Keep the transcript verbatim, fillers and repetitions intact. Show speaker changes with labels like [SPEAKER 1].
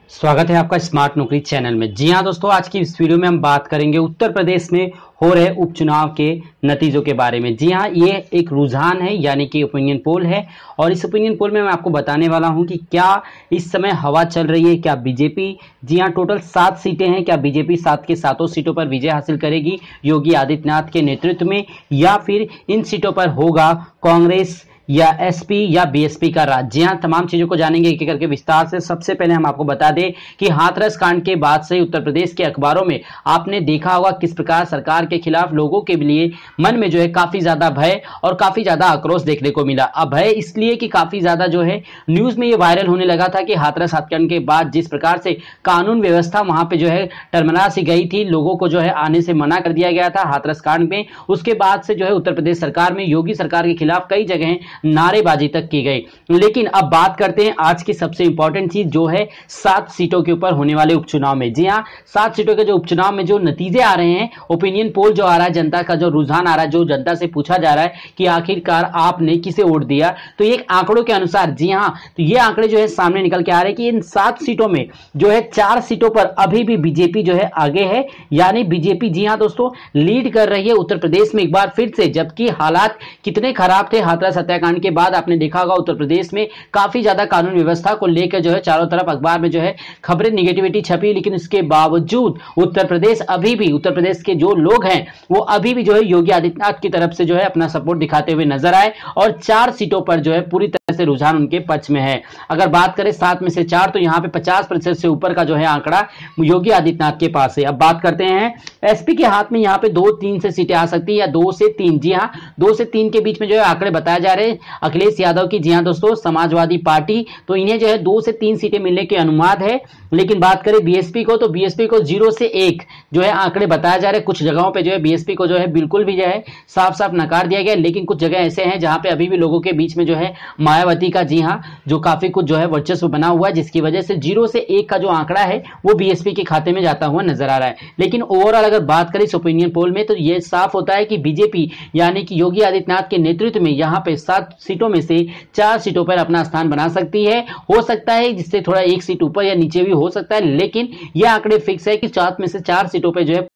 [SPEAKER 1] स्वागत है आपका स्मार्ट नौकरी चैनल में। जी हाँ दोस्तों, आज की इस वीडियो में हम बात करेंगे उत्तर प्रदेश में हो रहे उपचुनाव के नतीजों के बारे में। जी हाँ, ये एक रुझान है यानी कि ओपिनियन पोल है और इस ओपिनियन पोल में मैं आपको बताने वाला हूं कि क्या इस समय हवा चल रही है, क्या बीजेपी, जी हाँ टोटल सात सीटें हैं, क्या बीजेपी सात के सातों सीटों पर विजय हासिल करेगी योगी आदित्यनाथ के नेतृत्व में, या फिर इन सीटों पर होगा कांग्रेस या एसपी या बीएसपी का राज। जी हाँ, तमाम चीजों को जानेंगे एक एक करके विस्तार से। सबसे पहले हम आपको बता दें कि हाथरस कांड के बाद से उत्तर प्रदेश के अखबारों में आपने देखा होगा किस प्रकार सरकार के खिलाफ लोगों के लिए मन में जो है काफी ज्यादा भय और काफी ज्यादा आक्रोश देखने को मिला। अब भय इसलिए कि काफी ज्यादा जो है न्यूज में ये वायरल होने लगा था कि हाथरस हत्याकांड के बाद जिस प्रकार से कानून व्यवस्था वहां पे जो है टर्मना सी गई थी, लोगों को जो है आने से मना कर दिया गया था हाथरस कांड में। उसके बाद से जो है उत्तर प्रदेश सरकार में योगी सरकार के खिलाफ कई जगह नारेबाजी तक की गई। लेकिन अब बात करते हैं आज की सबसे इंपॉर्टेंट चीज जो है सात सीटों के ऊपर होने वाले उपचुनाव में। जी हां, सात सीटों के जो उपचुनाव में जो नतीजे आ रहे हैं, ओपिनियन पोल जो आ रहा है, जनता का जो रुझान आ रहा है, जो जनता से पूछा जा रहा है कि आखिरकार आपने किसे वोट दिया, तो एक आंकड़ों के अनुसार, जी हां, तो ये आंकड़े जो है सामने निकल के आ रहे हैं कि इन सात सीटों में जो है चार सीटों पर अभी भी बीजेपी जो है आगे है, यानी बीजेपी जी हां दोस्तों लीड कर रही है उत्तर प्रदेश में एक बार फिर से। जबकि हालात कितने खराब थे हाथरस हत्याकांड के बाद, आपने देखा होगा उत्तर प्रदेश में काफी ज्यादा कानून व्यवस्था को लेकर जो है चारों तरफ अखबार में जो है खबरें निगेटिविटी छपी, लेकिन इसके बावजूद उत्तर प्रदेश अभी भी, उत्तर प्रदेश के जो लोग हैं वो अभी भी जो है योगी आदित्यनाथ की तरफ से जो है अपना सपोर्ट दिखाते हुए नजर आए और चार सीटों पर जो है पूरी तरह से रुझान उनके पक्ष में है। अगर बात करें सात में से चार, तो यहां पे पचास प्रतिशत से ऊपर का जो है आंकड़ा योगी आदित्यनाथ के पास है। अब बात करते हैं एसपी के हाथ में, यहां पे दो तीन से सीटें आ सकती है या दो से तीन। जी हां, दो से तीन के बीच में जो है आंकड़े बताए जा रहे हैं अखिलेश यादव की। जी हां दोस्तों, समाजवादी पार्टी, तो इन्हें जो है दो से तीन सीटें मिलने के अनुमान है। लेकिन बात करें बीएसपी को, तो बीएसपी को जीरो से एक जो है आंकड़े बताया जा रहे हैं। कुछ जगहों पे जो है बीएसपी को जो है बिल्कुल भी जो है साफ साफ नकार दिया गया, लेकिन कुछ जगह ऐसे हैं जहां पे अभी भी लोगों के बीच में जो है मायावती का, जी हां, जो काफी कुछ जो है वर्चस्व बना हुआ है, जिसकी वजह से जीरो से एक का जो आंकड़ा है वो बीएसपी के खाते में जाता हुआ नजर आ रहा है। लेकिन ओवरऑल अगर बात करें इस ओपिनियन पोल में, तो यह साफ होता है कि बीजेपी यानी कि योगी आदित्यनाथ के नेतृत्व में यहां पे सात सीटों में से चार सीटों पर अपना स्थान बना सकती है। हो सकता है जिससे थोड़ा एक सीट ऊपर या नीचे भी हो सकता है, लेकिन यह आंकड़े फिक्स है कि सात में से चार सीटों पर जो है